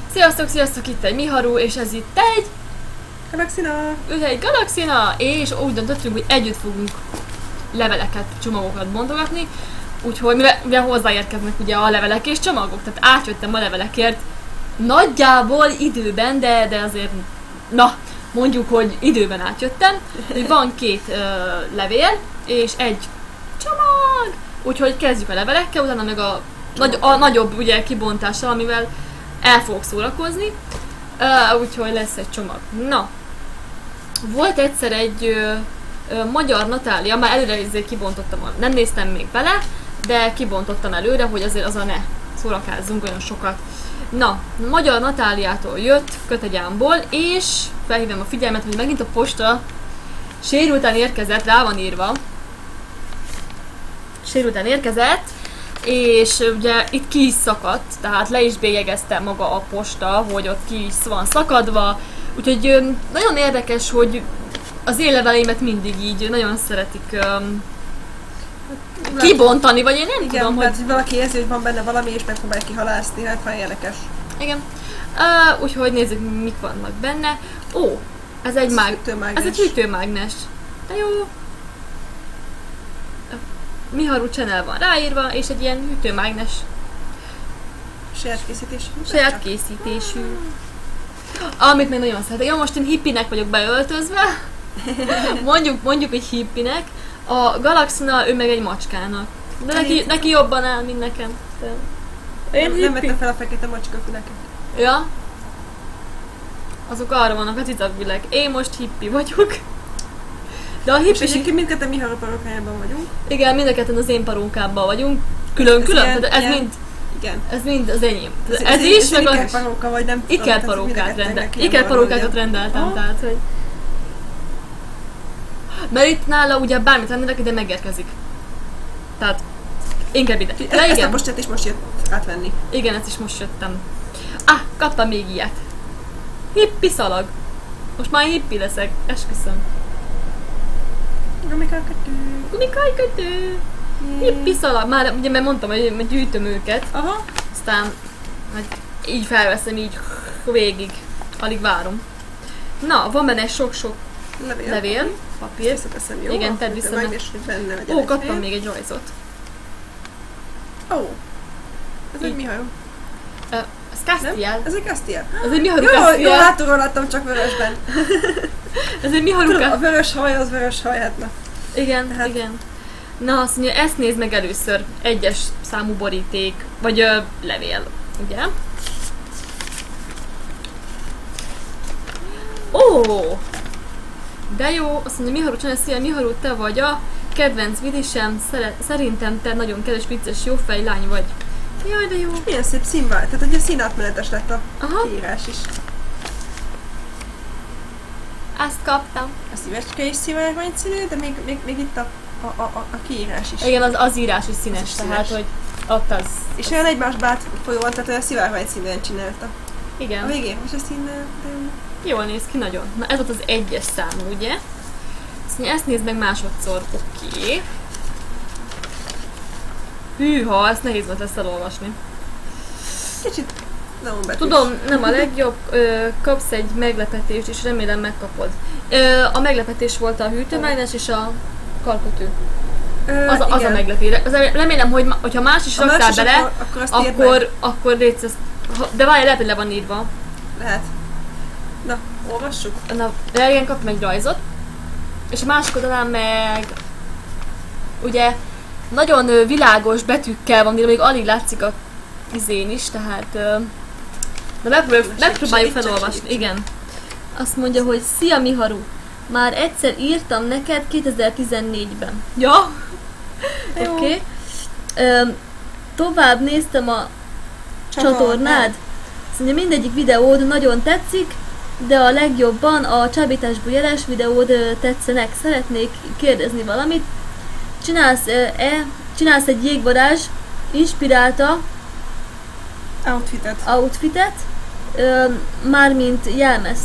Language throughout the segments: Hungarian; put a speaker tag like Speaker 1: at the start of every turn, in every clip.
Speaker 1: Sziasztok, sziasztok, itt egy Miharu, és ez itt egy... Galaxina! És úgy döntöttünk, hogy együtt fogunk leveleket, csomagokat bontogatni. Úgyhogy, mivel hozzáérkeznek ugye a levelek és csomagok, tehát átjöttem a levelekért nagyjából időben, de azért, na, mondjuk, hogy időben átjöttem. Van két levél, és egy csomag! Úgyhogy kezdjük a levelekkel, utána meg a nagyobb ugye kibontással, amivel el fogok szórakozni. Úgyhogy lesz egy csomag. Na, volt egyszer egy magyar Natália, már előre kibontottam, nem néztem még bele, de kibontottam előre, hogy azért azon ne szórakázzunk olyan sokat. Na, magyar Natáliától jött Kötegyámból, és felhívom a figyelmet, hogy megint a posta sérülten érkezett, rá van írva. Sérülten érkezett, és ugye itt ki is szakadt, tehát le is bélyegezte maga a posta, hogy ott ki is van szakadva. Úgyhogy nagyon érdekes, hogy az én leveleimet mindig így nagyon szeretik kibontani, vagy én nem
Speaker 2: igen,
Speaker 1: tudom,
Speaker 2: hogy valaki érzi, hogy van benne valami, és megpróbálja kihalászni, hát ha érdekes.
Speaker 1: Igen. Úgyhogy nézzük, mik vannak benne. Ó, ez egy hűtőmágnes. De jó. Miharu Channel van ráírva, és egy ilyen hűtőmágnes. Saját készítésű. Amit még nagyon szeretek. Jó, most én hippinek vagyok beöltözve. mondjuk egy hippinek. A Galaxina, ő meg egy macskának. De neki jobban áll, mint nekem.
Speaker 2: Én nem vettem fel a fekete macska füleket.
Speaker 1: Ja. Azok arra vannak a titokvileg. Én most hippi vagyok. De a hippi...
Speaker 2: És egyébként mindketten Miharu parókájában vagyunk.
Speaker 1: Igen, mindketten az én parókámban vagyunk. Külön-külön, ez mind...
Speaker 2: Igen.
Speaker 1: Ez mind az enyém. Ez is, meg az...
Speaker 2: Ikerparóka, vagy nem tudom.
Speaker 1: Ikerparókákat rendeltem, tehát, hogy... Mert itt nála ugye bármit rendelek, ide megérkezik. Tehát... Inkább ide.
Speaker 2: Ezt a postát is most jött átvenni.
Speaker 1: Igen, ezt is most jöttem. Kaptam még ilyet. Hippi szalag. Most már hippi leszek, esküszöm. Gumikajkötő. Hippi szalag. Már ugye mert mondtam, hogy gyűjtöm őket.
Speaker 2: Aha.
Speaker 1: Aztán így felveszem, így végig. Alig várom. Na, van benne sok-sok levél. Papír.
Speaker 2: Visszateszem, jó?
Speaker 1: Igen, tedd vissza. Ó, kaptam még egy rajzot.
Speaker 2: Ó. Ez egy Miharu.
Speaker 1: Ez Castiel.
Speaker 2: Ez egy Castiel.
Speaker 1: Ez egy Miharu Castiel.
Speaker 2: Jó, hátulról láttam, csak vörösben.
Speaker 1: Ez egy Miharu Castiel.
Speaker 2: A vörös haj, az vörös haj, hát na.
Speaker 1: Igen, hát. Igen. Na, azt mondja, ezt nézd meg először. Egyes számú boríték, vagy levél, ugye? Ó! De jó, azt mondja, Miharu Channel, szia, Miharu, te vagy a kedvenc vidisem, szerintem te nagyon kedves, vicces, jófej lány vagy. Jaj, de jó.
Speaker 2: Milyen szép színvál, tehát ugye színátmenetes lett a kiírás is.
Speaker 1: Azt kaptam.
Speaker 2: A szívecske is szivárvány színű, de még itt a kiírás is.
Speaker 1: Igen, az írás is színes, tehát hogy ott az...
Speaker 2: És olyan egymásba átfolyóan, tehát olyan szivárvány színűen csinálta.
Speaker 1: Igen.
Speaker 2: A végén most a szín...
Speaker 1: Jól néz ki, nagyon. Na ez volt az egyes számú, ugye? Ezt nézd meg másodszor, oké. Hűha, ezt nehéz volt ezt elolvasni.
Speaker 2: Kicsit nagyon betűs.
Speaker 1: Tudom, nem a legjobb, kapsz egy meglepetést, és remélem megkapod. A meglepetés volt a hűtőmágnes és a karkötő. Az a meglepő. Remélem, hogy ha más is raktál bele, akkor létsz ezt... De várj, lehet, hogy le van írva.
Speaker 2: Lehet. Na, olvassuk.
Speaker 1: Na, de igen, kaptam egy rajzot. És a másik oldalán meg... Ugye, nagyon világos betűkkel van írva, még alig látszik a izén is, tehát... De megpróbáljuk felolvasni, igen. Azt mondja, hogy szia Miharu, már egyszer írtam neked 2014-ben. Ja? Oké. Tovább néztem a csatornád. Azt mondja, mindegyik videód nagyon tetszik, de a legjobban a csábításból jeles videód tetszenek. Szeretnék kérdezni valamit. Csinálsz egy jégvarázs inspirálta outfitet, mármint jelmezt.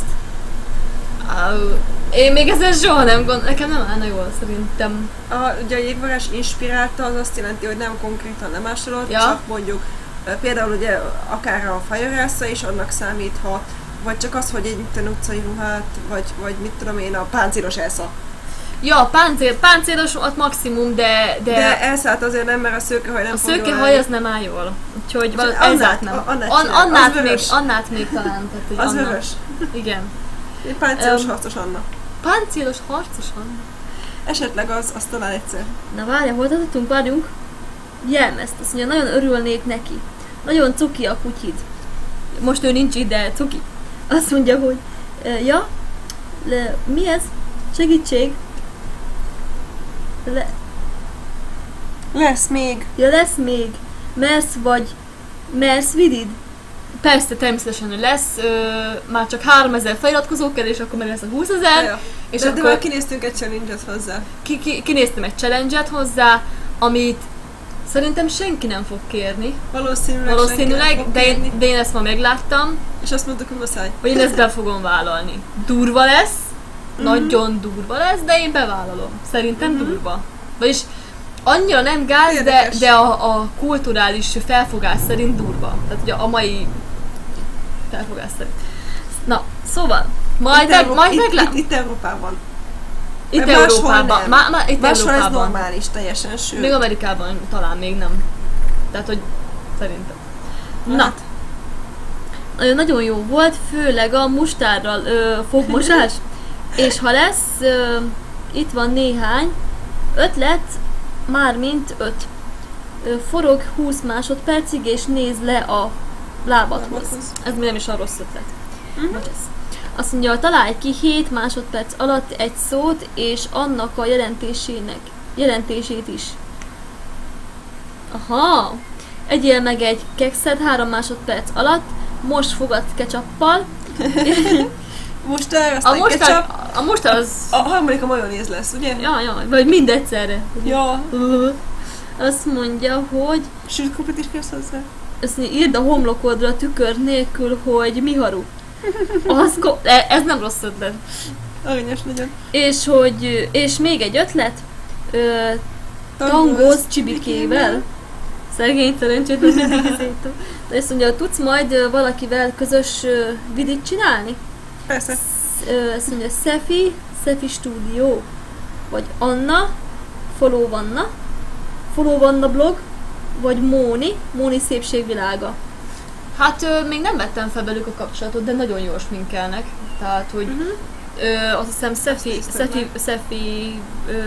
Speaker 1: Én még ezzel soha nem gondolom, nekem nem állna jól szerintem.
Speaker 2: Ugye a jégvarázs inspirálta, az azt jelenti, hogy nem konkrétan nem másolt, csak mondjuk Például ugye akár a fajarásza is annak számíthat, vagy csak az, egy utcai ruhát, vagy mit tudom én, a páncélos elszak.
Speaker 1: Ja, páncélos ott maximum,
Speaker 2: De elszállt azért nem, mert a szőkehaj nem
Speaker 1: a
Speaker 2: fog jól
Speaker 1: szőkehaj
Speaker 2: állni.
Speaker 1: az nem áll jól. Úgyhogy
Speaker 2: Annát
Speaker 1: nem.
Speaker 2: csinálj,
Speaker 1: Annát még talán. Tehát, hogy
Speaker 2: az
Speaker 1: Anna.
Speaker 2: vörös.
Speaker 1: Igen.
Speaker 2: Egy páncélos harcos Anna.
Speaker 1: Páncélos harcos Anna.
Speaker 2: Esetleg az talán egyszer.
Speaker 1: Na várja, hol tartottunk? Várjunk. Jelmezt, azt mondja, nagyon örülnék neki. Nagyon cuki a kutyid. Most ő nincs itt, de cuki. Azt mondja, hogy mi ez? Segítség.
Speaker 2: Lesz még.
Speaker 1: Ja, lesz még. Mersz vidid? Persze, természetesen hogy lesz. Már csak 3000 feliratkozó kell, és akkor meg lesz a 20 000.
Speaker 2: Ja.
Speaker 1: És
Speaker 2: De
Speaker 1: akkor
Speaker 2: már kinéztünk egy challenge-et hozzá.
Speaker 1: Kinéztem egy challenge-et hozzá, amit szerintem senki nem fog kérni. Valószínűleg, de én ezt ma megláttam,
Speaker 2: És azt mondtuk, hogy muszáj.
Speaker 1: hogy én ezt be fogom vállalni. Durva lesz, nagyon durva lesz, de én bevállalom. Szerintem durva. Vagyis annyira nem gáz, de a kulturális felfogás szerint durva. Tehát ugye a mai felfogás szerint. Na, szóval, majd meglátjuk.
Speaker 2: Itt Európában.
Speaker 1: Itt Európában. Itt
Speaker 2: máshol ez
Speaker 1: Európában.
Speaker 2: normális, teljesen, sőt.
Speaker 1: Még Amerikában talán még nem. Tehát, hogy szerintem. Na. Nagyon jó volt, főleg a mustárral fogmosás. És ha lesz, itt van néhány ötlet, mármint 5. Forog 20 másodpercig, és nézd le a lábadhoz. Ez még nem is a rossz ötlet. Azt mondja, találj ki 7 másodperc alatt egy szót, és annak a jelentését is. Aha! Egyél meg egy kekszet 3 másodperc alatt, most fogad ketchuppal.
Speaker 2: Mustár, aztán ketchup.
Speaker 1: A mustár az...
Speaker 2: A harmadik a majonéz lesz, ugye?
Speaker 1: Ja, vagy mind egyszerre.
Speaker 2: Ja.
Speaker 1: Azt mondja, hogy...
Speaker 2: Sült krumplit is kérsz hozzá?
Speaker 1: Azt mondja, írd a homlokodra tükör nélkül, hogy miharu. Ez nem rossz ötlet.
Speaker 2: Aranyos nagyon.
Speaker 1: És még egy ötlet. Tangolsz Csibikével. Szegény szerencsétlen mindig izétől. De azt mondja, tudsz majd valakivel közös vidit csinálni?
Speaker 2: Persze.
Speaker 1: Azt mondja, Szefi Studio. Vagy Anna, Follow Vanna blog, vagy Móni szépségvilága. Hát még nem vettem fel velük a kapcsolatot, de nagyon jól sminkelnek. Tehát, hogy azt hiszem Szefi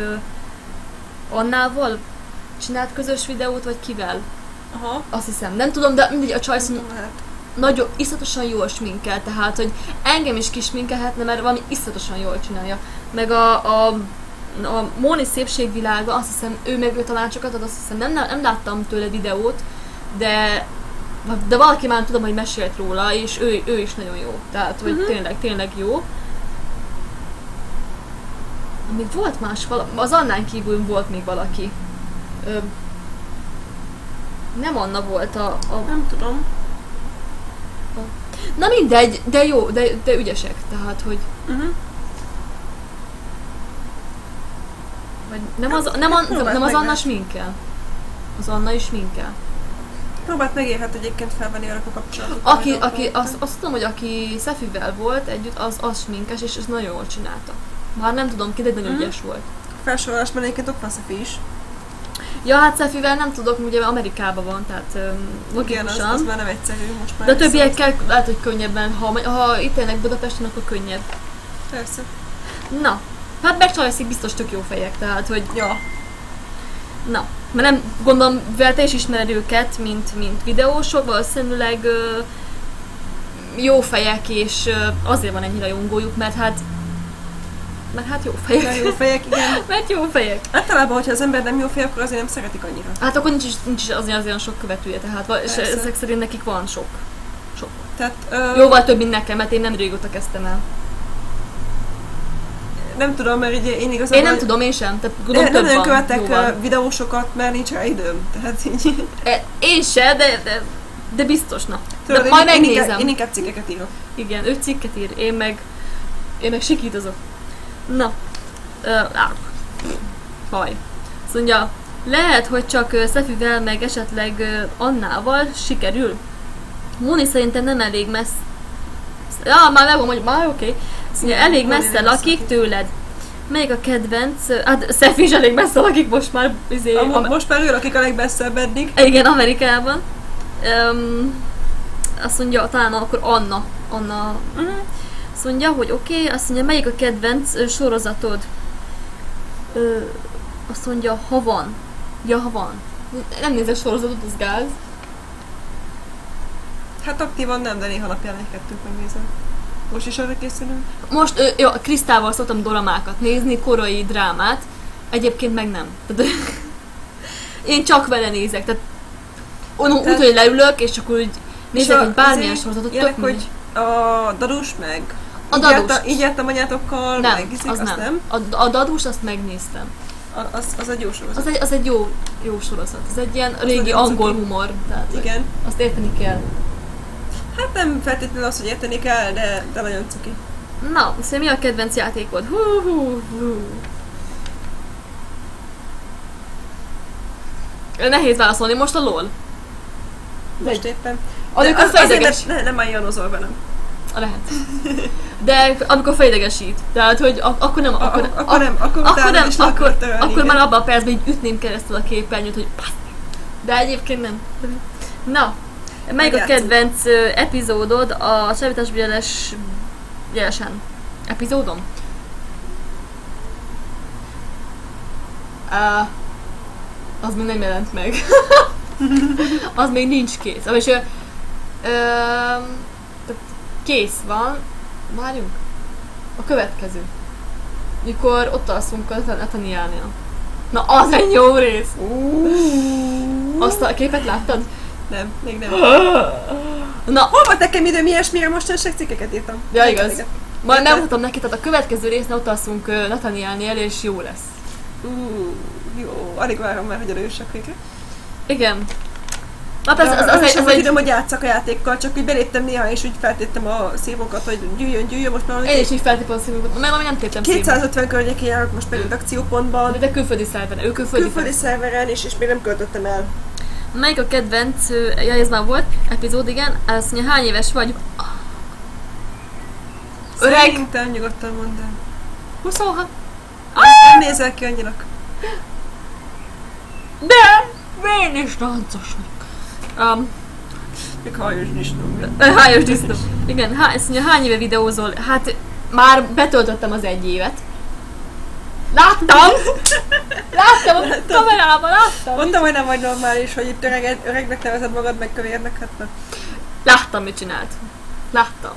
Speaker 1: Annával csinált közös videót, vagy kivel?
Speaker 2: Aha.
Speaker 1: Azt hiszem, nem tudom, de mindegy, a Csajsz nagyon, iszonyatosan jól sminkel, tehát, hogy engem is kisminkelhetne, mert valami iszonyatosan jól csinálja. Meg a Móni szépségvilága, azt hiszem, ő meg ő tanácsokat ad, azt hiszem, nem láttam tőle videót, de valaki már tudom, hogy mesélt róla, és ő is nagyon jó. Tehát, hogy tényleg jó. Még volt más az Annán kívül volt még valaki. Nem Anna volt
Speaker 2: Nem tudom.
Speaker 1: Na mindegy, de jó, de ügyesek, tehát, hogy... Vagy nem az Anna sminkel. Az Anna is sminkel.
Speaker 2: Próbált megérhet egyébként felvenni velük a kapcsolatot.
Speaker 1: Azt tudom, hogy aki Szefivel volt együtt, az sminkes, és ez nagyon jól csinálta. Már nem tudom ki, de nagyon ügyes volt.
Speaker 2: Felsorolásban egyébként ott van Szefi is.
Speaker 1: Ja, hát Szefivel nem tudok, ugye Amerikában van, tehát logikusan.
Speaker 2: Igen, az már nem egyszerű most már.
Speaker 1: De a többiekkel lehet, hogy könnyebben, ha itt élnek Budapesten, akkor könnyebb.
Speaker 2: Persze.
Speaker 1: Na, hát megcsalászik biztos tök jó fejek, tehát, hogy...
Speaker 2: Ja.
Speaker 1: Na, mert nem gondolom, vel te is ismered őket, mint videósok, valószínűleg jó fejek, és azért van ennyi rajongójuk, mert hát jó fejek.
Speaker 2: Mert jó fejek, igen.
Speaker 1: Mert jó fejek.
Speaker 2: Általában, hogyha az ember nem jó fej, akkor azért nem szeretik annyira.
Speaker 1: Hát akkor nincs is azért sok követője, tehát és ezek szerint nekik van sok.
Speaker 2: Tehát,
Speaker 1: jóval több, mint nekem, mert én nem régóta kezdtem el.
Speaker 2: Nem tudom, mert ugye én igazából...
Speaker 1: Én nem tudom, én sem. Tehát gondolom több
Speaker 2: nem
Speaker 1: van.
Speaker 2: követek
Speaker 1: jóval.
Speaker 2: videósokat, mert nincs rá időm. Tehát így...
Speaker 1: Én se, de biztos, na.
Speaker 2: Tudod,
Speaker 1: de majd megnézem.
Speaker 2: Én inkább cikkeket írok.
Speaker 1: Igen, ő cikket ír, én meg sikítozok. Na. Haj. Azt mondja, Lehet, hogy csak Szefivel, meg esetleg Annával sikerül. Móni szerintem nem elég messze. Ja, már megmondom, hogy már oké. Szóval elég messze lakik tőled. Melyik a kedvenc? Hát Szefi is elég messze lakik most már.
Speaker 2: Most már ő lakik a legmesszebb eddig.
Speaker 1: Igen, Amerikában. Azt mondja, talán akkor Anna. Azt mondja, hogy oké. Azt mondja, melyik a kedvenc sorozatod? Azt mondja, ha van. Ja, ha van. Nem nézek sorozatot, az gáz.
Speaker 2: Hát aktívan nem, de néha napján egy-kettőt megnézem. Most is arra készülünk?
Speaker 1: Most Krisztával szoktam doramákat nézni, korai drámát. Egyébként meg nem. Tehát, én csak vele nézek. Tehát úgy, hogy leülök, és csak úgy nézek egy bármilyen sorozatot.
Speaker 2: Ilyenek, hogy a Dadus meg?
Speaker 1: A Dadus.
Speaker 2: Így jártam anyátokkal,
Speaker 1: nem,
Speaker 2: meg
Speaker 1: az nem. A Dadus azt megnéztem.
Speaker 2: Az egy jó sorozat.
Speaker 1: Az egy jó sorozat. Ez egy ilyen régi angol humor. Tehát,
Speaker 2: igen.
Speaker 1: Azt érteni kell.
Speaker 2: Hát nem feltétlenül az, hogy érteni kell, de nagyon cuki.
Speaker 1: Na, szóval mi a kedvenc játékod? Hú. Nehéz válaszolni, most a LOL.
Speaker 2: Most éppen.
Speaker 1: Amikor fejdeges...
Speaker 2: Nem álljánozol velem.
Speaker 1: Lehet. De amikor fejdegesít. Tehát, hogy akkor nem... Akkor már abban a percben így ütném keresztül a képernyőt, hogy de egyébként nem. Na, melyik a kedvenc epizódod a Csábítás Jelesen? Epizódom? Az még nem jelent meg. Az még nincs kész. És kész van. Várjunk. A következő. Mikor ott alszunk a Nathanielnél. Na, az egy jó rész! Azt a képet láttad?
Speaker 2: Nem, még nem.
Speaker 1: Na.
Speaker 2: Hol volt nekem időm ilyesmire? Mostanság cikkeket írtam.
Speaker 1: Ja, igaz. Majd megmutatom neki, tehát a következő résznél ott alszunk Nathanielnél, és jó lesz.
Speaker 2: Jó, alig várom már, hogy erősek végre.
Speaker 1: Igen. Hát
Speaker 2: ez egy időm, hogy játszak a játékkal, csak úgy beléptem néha, és úgy feltettem a szívokat, hogy gyűjjön, most már...
Speaker 1: Én is így feltépem a szívokat, mert nem tettem
Speaker 2: 250 környékén járok most pedig akciópontban.
Speaker 1: De külföldi szerveren,
Speaker 2: külföldi szerveren, és még nem költöttem el.
Speaker 1: Melyik a kedvenc, ez már volt, epizód, igen, azt mondja, hány éves vagy?
Speaker 2: Öreg! Szerintem nyugodtan mondd el.
Speaker 1: 26.
Speaker 2: Nem nézel ki annyinak.
Speaker 1: De! Én is rancos vagyok.
Speaker 2: Még hájos disznó.
Speaker 1: Hájos disznó. Igen, azt mondja, hány éve videózol? Hát már betöltöttem az 1 évet. Láttam a kamerában, láttam!
Speaker 2: Mondtam, hogy nem vagy normális, hogy itt öregnek nevezed magad, meg kövérnek, hát nem.
Speaker 1: Láttam, mit csinált. Láttam.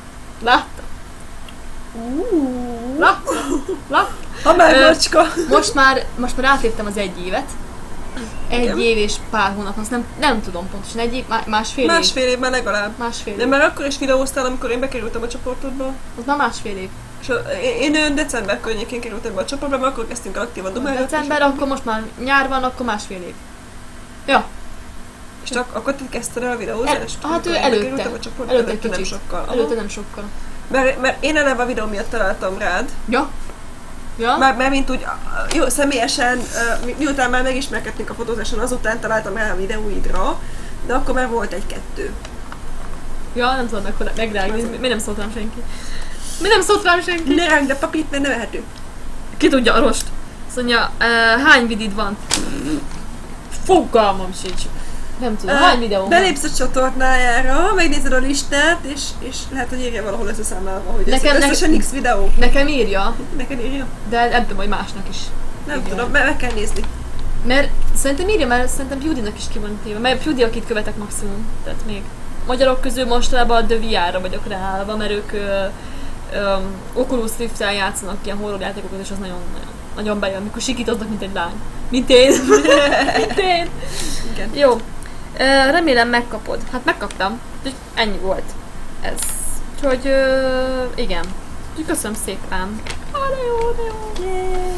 Speaker 2: Ha már macska!
Speaker 1: Most már átléptem az 1 évet. 1 év és pár hónap, azt nem tudom pontosan, 1 év, másfél év.
Speaker 2: Másfél év már legalább.
Speaker 1: Másfél év.
Speaker 2: De már akkor is videóztál, amikor én bekerültem a csoportodba.
Speaker 1: Az már másfél év.
Speaker 2: És én december környékén kerültem be a csoportba, mert akkor kezdtünk el aktívan dumálni.
Speaker 1: December, akkor most már nyár van, akkor másfél év. Ja.
Speaker 2: És akkor te kezdted el a videózást?
Speaker 1: Hát ő előtte
Speaker 2: nem sokkal.
Speaker 1: Előtte nem sokkal.
Speaker 2: Mert én eleve a videó miatt találtam rád.
Speaker 1: Ja.
Speaker 2: Mert mint úgy, jó, személyesen, miután már megismerkedtünk a fotózáson, azután találtam rá a videóidra, de akkor már volt 1-2.
Speaker 1: Ja, nem tudom megrágni, miért nem szólt rám senki?
Speaker 2: Ne rágd a papírt, mert nem ehető.
Speaker 1: Ki tudja a rost? Azt mondja, hány vidid van? Fogalmam sincs. Nem tudom, hány videó van?
Speaker 2: Belépsz a csatornájára, megnézed a listát, és lehet, hogy írja valahol összeszámolva, hogy összesen X videó.
Speaker 1: Nekem írja.
Speaker 2: Neked írja?
Speaker 1: De nem tudom, hogy másnak is.
Speaker 2: Nem tudom, meg kell nézni.
Speaker 1: Mert szerintem írja, mert szerintem Pewdie-nak is ki van téve. Mert Pewdie, akit követek maximum. Tehát még magyarok közül mostanában a The VR-ra vagyok ráállva, mert ők Oculus Rift-tel játszanak ilyen horror játékokat, és az nagyon bejön, amikor sikítoznak, mint egy lány. Mint én.
Speaker 2: Igen.
Speaker 1: Jó. Remélem megkapod. Hát megkaptam. Ennyi volt ez. Úgyhogy igen. Köszönöm szépen. De jó. Yeah.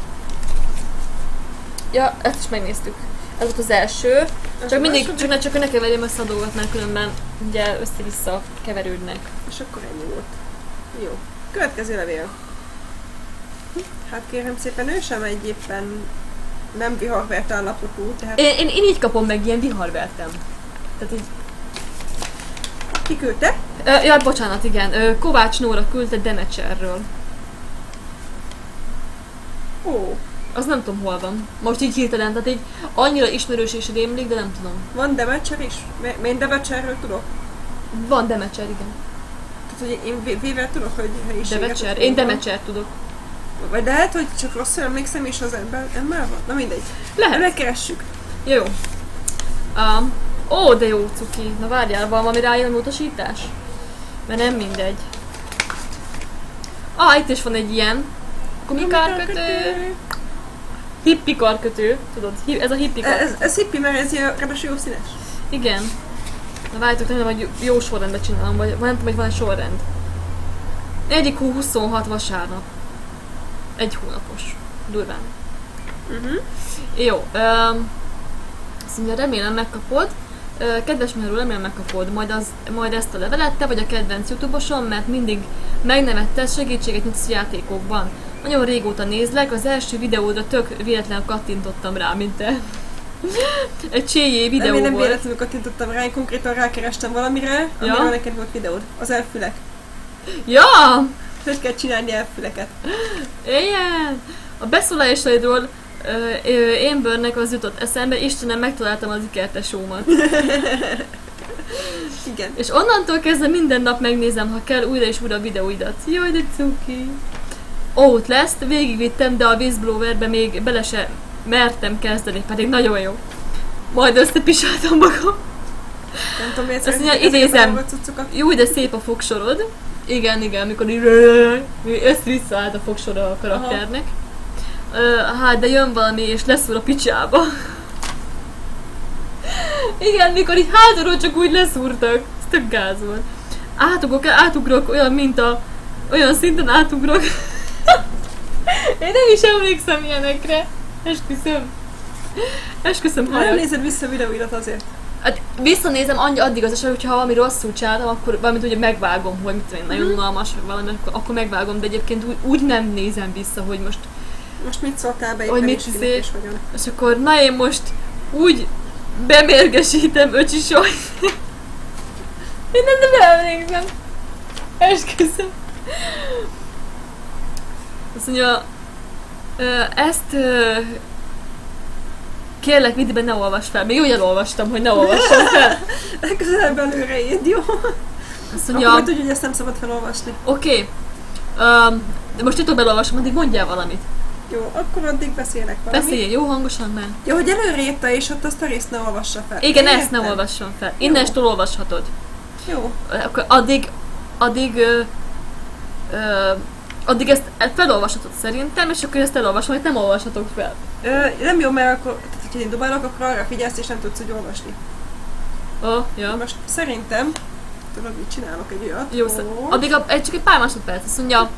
Speaker 1: Ja, ezt is megnéztük. Ez volt az első. Csak ne keverjem össze a dolgot, mert különben ugye össze-vissza keverődnek.
Speaker 2: És akkor ennyi volt. Jó. Következő levél. Hát kérem szépen, ő sem egy éppen nem viharvert állapotú, tehát...
Speaker 1: Én így kapom meg, ilyen viharvertem. Tehát így...
Speaker 2: Ki küldte?
Speaker 1: Jaj, bocsánat, igen. Kovács Nóra küldte Demecherről.
Speaker 2: Ó.
Speaker 1: Az nem tudom hol van. Most így hirtelen, tehát így annyira ismerős és rémlik, de nem tudom.
Speaker 2: Van Demecher is? Én Demecherről tudok?
Speaker 1: Van Demecher, igen.
Speaker 2: Tehát, hogy én Vével tudok, hogy helyiséget...
Speaker 1: Demecher. Én Demecher tudok.
Speaker 2: Vagy lehet, hogy csak rosszul emlékszem, és az ember van? Na mindegy.
Speaker 1: Lehet.
Speaker 2: Megkeressük.
Speaker 1: Jó. Ó, de jó cuki. Na várjál, van valami rájön utasítás? Mert nem mindegy. Itt is van egy ilyen gumikarkötő. Hippi karkötő. Tudod, ez a hippi karkötő.
Speaker 2: Ez hippi, mert ez ráadásul jó színes.
Speaker 1: Igen. Na várjátok, nem hogy jó sorrendben csinálom, vagy nem tudom, hogy van egy sorrend. 1. hó 26 vasárnap. 1 hónapos. Durván. Jó. Azt mondja, remélem megkapod. Kedves Merő, remélem megkapod majd ezt a levelet, te vagy a kedvenc YouTube-osom, mert mindig megnevetted, segítséget nyújtasz játékokban. Nagyon régóta nézlek, az első videódra tök véletlenül kattintottam rá, mint te. Egy cséjé videó
Speaker 2: én nem
Speaker 1: volt.
Speaker 2: véletlenül kattintottam rá, én konkrétan rákerestem valamire, amiről neked volt videód. Az elfülek.
Speaker 1: Ja!
Speaker 2: Hogy kell csinálni elfüleket.
Speaker 1: Igen! A beszólásaidról Ambernek az jutott eszembe, Istenem, megtaláltam az ikertesómat.
Speaker 2: Igen.
Speaker 1: És onnantól kezdve minden nap megnézem, ha kell, újra és újra a videóidat. Jaj, de cuki! Outlast végigvittem, de a Whistleblowerbe még bele se mertem kezdeni, pedig nagyon jó. Majd összepisáltam magam.
Speaker 2: Nem tudom, miért
Speaker 1: azt mondja, idézem. Jó, de szép a fogsorod. Igen, mikor így össze-vissza állt a fogsora a karakternek. Hát, de jön valami és leszúr a picsába. Igen, mikor így hátulról csak úgy leszúrtak. Ez tök gáz volt. Átugrok olyan szinten átugrok. Én nem is emlékszem ilyenekre. Esküszöm,
Speaker 2: nem nézed vissza a videóidat azért?
Speaker 1: Hát visszanézem addig az eset, hogyha valami rosszul csináltam, akkor valamit ugye megvágom, hogy mit tudom én, nagyon unalmas, vagy valami, akkor megvágom, de egyébként úgy nem nézem vissza, hogy most
Speaker 2: mit szóltál be,
Speaker 1: hogy mit és hogyan. És akkor, na én most úgy bemérgesítem öcsisoj. Én nem emlékszem. Esküszöm. Azt mondja, ezt kérlek, videóban ne olvasd fel. Még úgy elolvastam, hogy ne olvassam fel.
Speaker 2: Legközelebb előre írd, jó?
Speaker 1: Azt mondja,
Speaker 2: akkor tudja, hogy ezt nem szabad felolvasni.
Speaker 1: Oké. De most titokban elolvasom, addig mondjál valamit.
Speaker 2: Jó, akkor addig beszélek valamit.
Speaker 1: Beszélj, jó hangosan már.
Speaker 2: Jó, hogy előre írta, és ott azt a részt ne olvassa fel.
Speaker 1: Igen, ezt ne olvassam fel. Innestől olvashatod.
Speaker 2: Jó.
Speaker 1: Akkor addig ezt felolvashatod szerintem, és akkor ezt elolvasom, hogy nem olvashatok fel.
Speaker 2: Nem jó, mert akkor, tehát, hogyha én dobálok, akkor arra figyelsz, és nem tudsz úgy olvasni.
Speaker 1: Ja.
Speaker 2: Most szerintem, tudod, mit csinálok egy olyat.
Speaker 1: Jó, addig csak egy pár másodperc, azt mondja.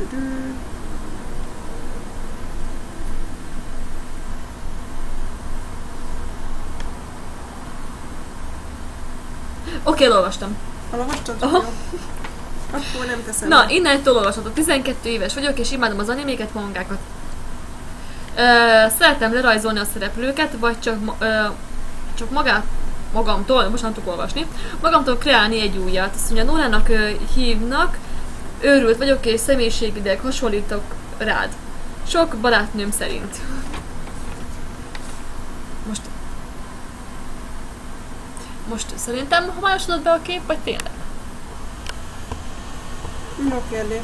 Speaker 1: Oké, elolvastam.
Speaker 2: Elolvastad? Aha. Akkor nem teszem.
Speaker 1: Na, innentől olvashatod. 12 éves vagyok, és imádom az animéket, mangákat. Szeretem lerajzolni a szereplőket, vagy csak magamtól, most nem tudok olvasni, magamtól kreálni egy újat. Azt mondja, Nórának hívnak, őrült vagyok, és személyiségideg hasonlítok rád. Sok barátnőm szerint. Most szerintem havásodott be a kép, vagy tényleg?
Speaker 2: Jó kérdés.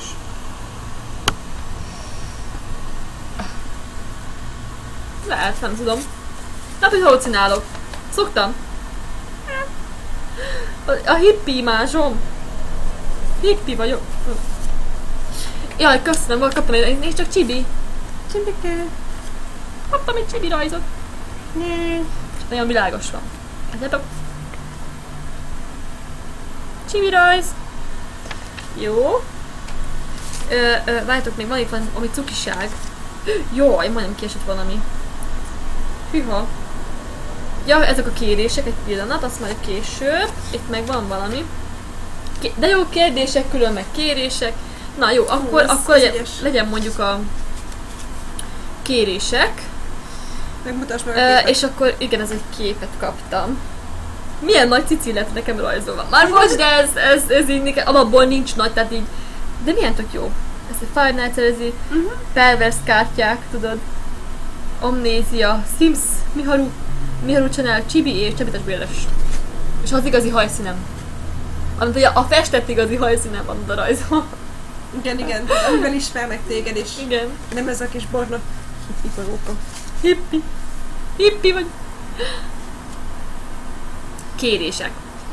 Speaker 1: Lehet, nem tudom. Hát, hogy halucinálok. Szoktam. A hippi másom. Hippi vagyok. Jaj, köszönöm, kaptam én csak csibi.
Speaker 2: Csibike.
Speaker 1: Kaptam egy csibi rajzot. Nagyon világos van. Látjátok? Csibi rajz. Jó. Várjátok, még van itt valami cukiság. Jaj, majdnem kiesett valami. Hűha. Ja, ezek a kérések, egy pillanat, azt majd később. Itt meg van valami. De jó, kérdések, külön meg kérések. Na jó, akkor legyen mondjuk a kérések.
Speaker 2: Megmutass meg a képet.
Speaker 1: És akkor igen, ez egy képet kaptam. Milyen nagy cici lett nekem rajzolva. Már most, de ez így nekem, alapból nincs nagy, tehát így. De milyen tök jó. Ez a Five Nights at Freddy's, perverse kártyák, tudod. Amnézia, Sims, Miharu Channel, Chibi és Csebites Bélefs. És az igazi hajszínem. Amit ugye a festett igazi hajszínem van a rajzol.
Speaker 2: Igen, amivel ismernek téged is.
Speaker 1: Igen.
Speaker 2: Nem ez a kis barna hippiparóka.
Speaker 1: Hippi vagy. Kérések.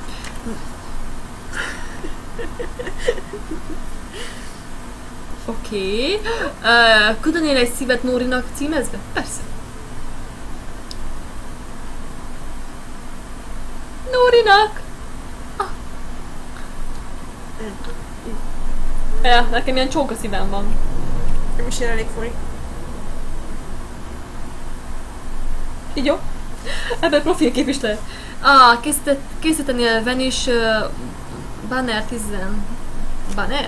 Speaker 1: Oké. Küldenél egy szívet Nórinak címezve? Persze. Nórinak! Ja, nekem ilyen csóka szívem van.
Speaker 2: Nem is elég furi.
Speaker 1: Így jó? Ebben profilkép is lehet. Készítenél Venice Banner 10... Banner?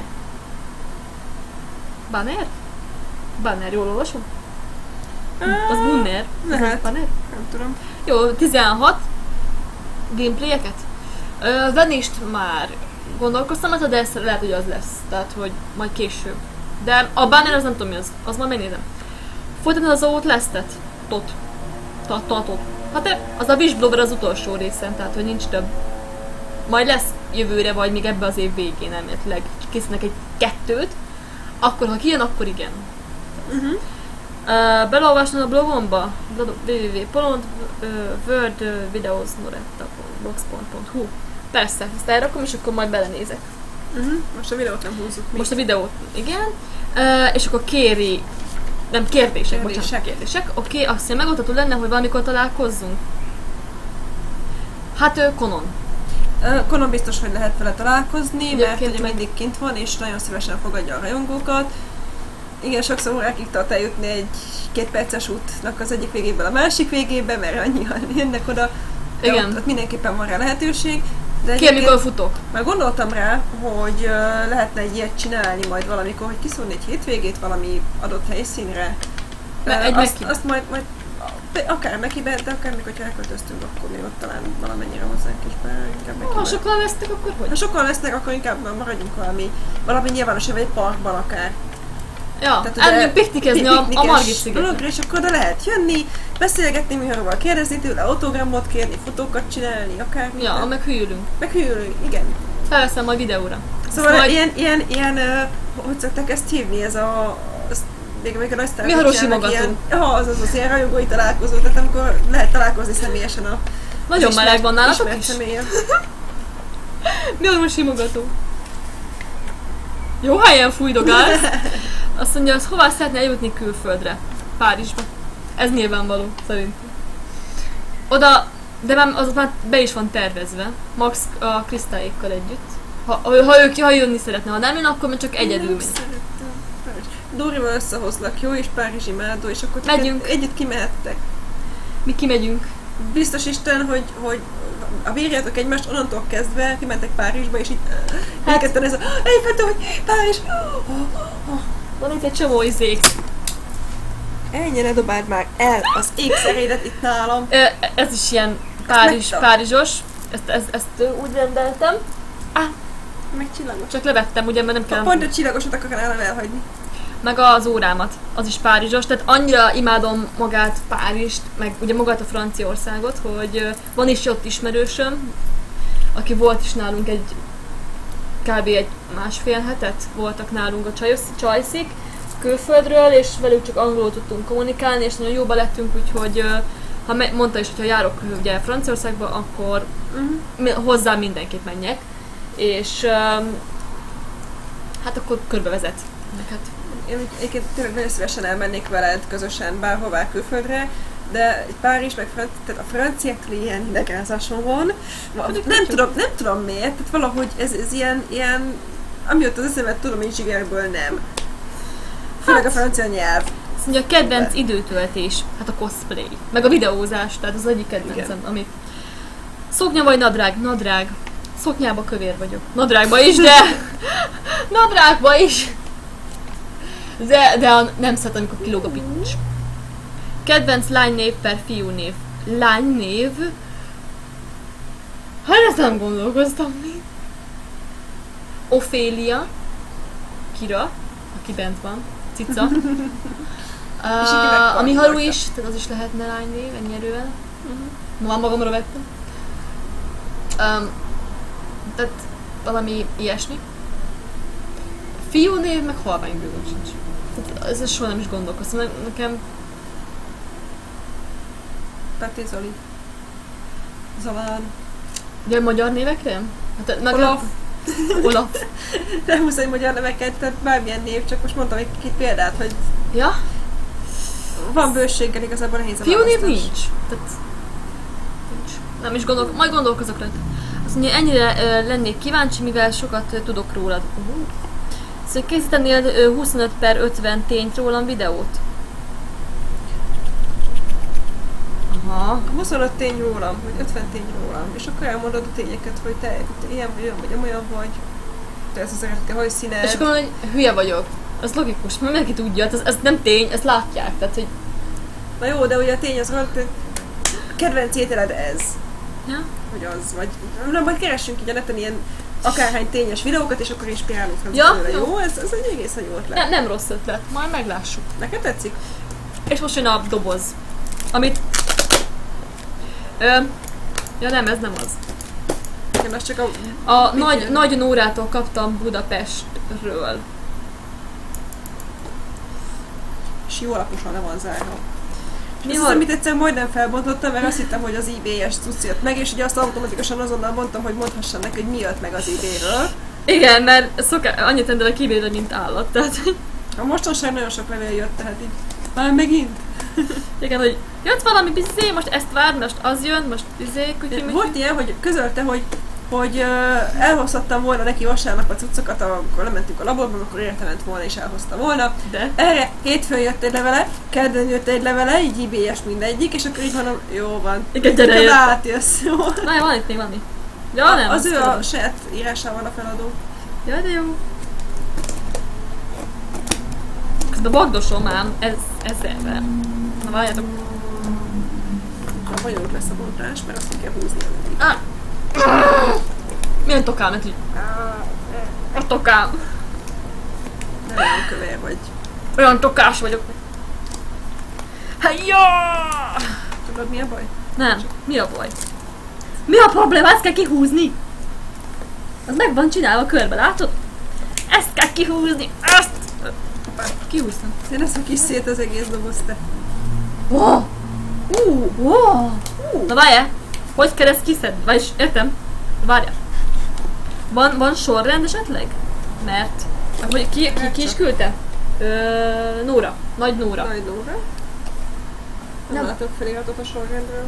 Speaker 1: Banner? Banner, jól olvasom? Az Bunner?
Speaker 2: Lehet.
Speaker 1: Banner?
Speaker 2: Nem tudom.
Speaker 1: Jó, 16 gameplayeket. Venist már gondolkoztam, de ez lehet, hogy az lesz. Tehát, hogy majd később. De a Banner az nem tudom mi az. Az majd megnézem. Folytatni az Outlast-et? Tot. Hát az a Wishblower az utolsó részen, tehát hogy nincs több. Majd lesz jövőre, vagy még ebbe az év végén elméletileg készítenek egy 2-t. Akkor, ha kijön, akkor igen. Beleolvasnod a blogomba? www.worldvideosnoretta.blogspot.hu. Persze, ezt elrakom, és akkor majd belenézek.
Speaker 2: Most a videót nem húzzuk mi.
Speaker 1: Most a videót, igen. És akkor kéri... Nem, kérdések. Bocsánat, kérdések. Oké, azt hiszem megoldható lenne, hogy valamikor találkozzunk. Hát Konon.
Speaker 2: Konon biztos, hogy lehet vele találkozni, mert ugye
Speaker 1: meg...
Speaker 2: mindig kint van, és nagyon szívesen fogadja a rajongókat. Igen, sokszor órákig tart eljutni egy 2 perces útnak az egyik végéből a másik végébe, mert annyian jönnek oda.
Speaker 1: Igen.
Speaker 2: Ott mindenképpen van rá lehetőség.
Speaker 1: Ki, amikor futok?
Speaker 2: Már gondoltam rá, hogy lehetne egy ilyet csinálni majd valamikor, hogy kiszólni egy hétvégét valami adott helyszínre. Azt majd akár Mekibe, de akár mikor elköltöztünk, akkor még ott talán valamennyire hozzánk is be, inkább Mekibe.
Speaker 1: Ha sokan lesznek, akkor hogy?
Speaker 2: Ha sokan lesznek, akkor inkább maradjunk valami nyilvános, vagy egy parkban akár.
Speaker 1: Ja, elmegyünk piknikezni a Margit szigeten.
Speaker 2: És akkor oda lehet jönni, beszélgetni Miharóval, kérdezni tőle, autogramot kérni, fotókat csinálni, akármi.
Speaker 1: Ja, meg hűlünk.
Speaker 2: Igen.
Speaker 1: Felveszem majd videóra.
Speaker 2: Szóval majd... ilyen, hogy szokták ezt hívni, ez a... Még a nagy sztárok
Speaker 1: Miharó simogató.
Speaker 2: Az ilyen rajongói találkozó, tehát amikor lehet találkozni személyesen a...
Speaker 1: Nagyon meleg van nálatok is? Miharó simogató. Jó helyen fújdogálsz. Azt mondja, az hová szeretne eljutni külföldre? Párizsba. Ez nyilvánvaló, szerintem. Oda, de az már be is van tervezve. Max a Krisztályékkal együtt. Ha jönni szeretne, ha nem jön, akkor már csak egyedül megy.
Speaker 2: Dórival összehozlak, jó? És Párizs imádó, és akkor
Speaker 1: megyünk.
Speaker 2: Együtt kimehettek.
Speaker 1: Mi kimegyünk.
Speaker 2: Biztos Isten, hogy a vérjátok egymást, onnantól kezdve kimentek Párizsba, és így elkezdtem ez a hogy Párizs!
Speaker 1: Van itt egy csomó izék.
Speaker 2: Ennyi, ne dobáld már el az ékszerédet itt nálam.
Speaker 1: Ez is ilyen párizsos. Ezt úgy rendeltem.
Speaker 2: Meg csillagos.
Speaker 1: Csak levettem, ugye, mert nem kell...
Speaker 2: Pont a csillagosat akarnám elhagyni.
Speaker 1: Meg az órámat, az is párizsos, tehát annyira imádom magát Párizst, meg ugye magát a Franciaországot, hogy van is ott ismerősöm, aki volt is nálunk kb. egy 1,5 hetet voltak nálunk a csajszik külföldről, és velük csak angolul tudtunk kommunikálni, és nagyon jóba lettünk, úgyhogy mondta is, hogy ha járok ugye Franciaországba, akkor hozzá mindenképp menjek, és hát akkor körbevezet neked.
Speaker 2: Én egyébként tényleg nagyon szívesen elmennék veled közösen bárhová külföldre, de Párizs meg tehát a franciáktól ilyen idegázásom van. Nem tudom miért, tehát valahogy ez ilyen amióta az eszemet tudom, én zsigerből nem. Főleg a francia nyelv.
Speaker 1: Azt mondja, a kedvenc időtöltés, hát a cosplay, meg a videózás, tehát az egyik kedvencem, amit... Szoknya vagy nadrág? Nadrág. Szoknyába kövér vagyok. Nadrágba is, de... Nadrágba is! De nem szeretem, amikor kilóg a pincs. Kedvenc lánynév per fiúnév. Lánynév? Hát ezt nem gondolkoztam még. Ophélia. Kira, aki bent van. Cica. A Miharu is, tehát az is lehetne lánynév, ennyi erővel. Már magamra vettem. Tehát valami ilyesmi. Fiúnév, meg halvány bőgöm sincs. Tehát ezzel soha nem is gondolkoztam. Nekem...
Speaker 2: Peti Zoli. Zalán.
Speaker 1: De magyar névekre? Hát,
Speaker 2: Olaf.
Speaker 1: Olaf.
Speaker 2: Nem húzz egy magyar neveket, tehát bármilyen név, csak most mondtam egy példát, hogy
Speaker 1: Ja?
Speaker 2: van bőséggel, igazából nehéz a
Speaker 1: Fiúnév
Speaker 2: választás.
Speaker 1: nincs. Tehát... Nincs. Nem is majd gondolkozok rá. Azt mondja, ennyire lennék kíváncsi, mivel sokat tudok rólad. Szóval készítenél 25 per 50 tényt rólam videót? Aha.
Speaker 2: 25 tény rólam, vagy 50 tény rólam, és akkor elmondod a tényeket, hogy te ilyen vagy olyan, vagy amolyan vagy, te ezt az eredeti hajszíned.
Speaker 1: És akkor mondod, hogy hülye vagyok. Az logikus, mert mindenki tudja, ez nem tény, ezt látják, tehát hogy...
Speaker 2: Na jó, de ugye a tény az van, hogy kedvenc ételed ez.
Speaker 1: Ja?
Speaker 2: Hogy az, vagy... Na, majd keressünk így a neten ilyen akárhány tényes videókat, és akkor inspirálódhatsz
Speaker 1: Ja,
Speaker 2: belőle.
Speaker 1: jó.
Speaker 2: Jó, ez egy egészen jó ötlet.
Speaker 1: Nem rossz ötlet, majd meglássuk.
Speaker 2: Neked tetszik?
Speaker 1: És most jön a doboz. Amit... Ja nem, ez nem az.
Speaker 2: Igen, az csak
Speaker 1: A nagy Nórától kaptam Budapestről.
Speaker 2: és jó alaposan le van zárva.
Speaker 1: Mi
Speaker 2: Ez
Speaker 1: van?
Speaker 2: az, amit egyszer majdnem felbontottam, mert azt hittem, hogy az eBay-es cucc jött meg, és ugye azt automatikusan azonnal mondtam, hogy mondhassam neki, hogy mi jött meg az eBay-ről.
Speaker 1: Igen, mert annyit rendelek eBay-re, mint állat, tehát...
Speaker 2: A mostanság nagyon sok levél jött, tehát így... Már megint?
Speaker 1: Igen, hogy jött valami bizé, most ezt várd, most az jön, most bizé,
Speaker 2: Volt ilyen, hogy közölte, hogy elhozhattam volna neki vasárnap a cuccokat, amikor lementünk a laborba, akkor érte ment volna és elhozta volna.
Speaker 1: De?
Speaker 2: Erre hétfőn jött egy levele, kedden jött egy levele, így eBay-es mindegyik, és akkor így mondom, jó van.
Speaker 1: Igen, gyere,
Speaker 2: Akkor
Speaker 1: jött.
Speaker 2: átjössz, jó.
Speaker 1: Na, van itt még valami. Ja, nem,
Speaker 2: Az ő
Speaker 1: tudom.
Speaker 2: a saját írásával a feladó.
Speaker 1: Ja, de jó. Közben bagdosom ám, ezerre. Na, várjátok.
Speaker 2: A bonyolult lesz a bontás, mert azt ki kell húzni.
Speaker 1: Milyen tokám, mert így... A tokám.
Speaker 2: Nem olyan kövér vagy.
Speaker 1: Olyan tokás vagyok. Hát jó!
Speaker 2: Tudod, mi a baj?
Speaker 1: Nem, mi a baj? Mi a probléma? Ezt kell kihúzni! Az meg van csinálva körbe, látod? Ezt kell kihúzni, ezt! Kihúztam.
Speaker 2: Én ezt kis szét az egész doboz, te.
Speaker 1: Wow! Wow! Na várjál! Hogy kell ezt kiszedni? Vagyis értem? Várjál! Van sorrend esetleg? Mert... Hogy ki is küldte? Nóra. Nagy Nóra.
Speaker 2: Nagy Nóra. Nem látok feliratot a sorrendről.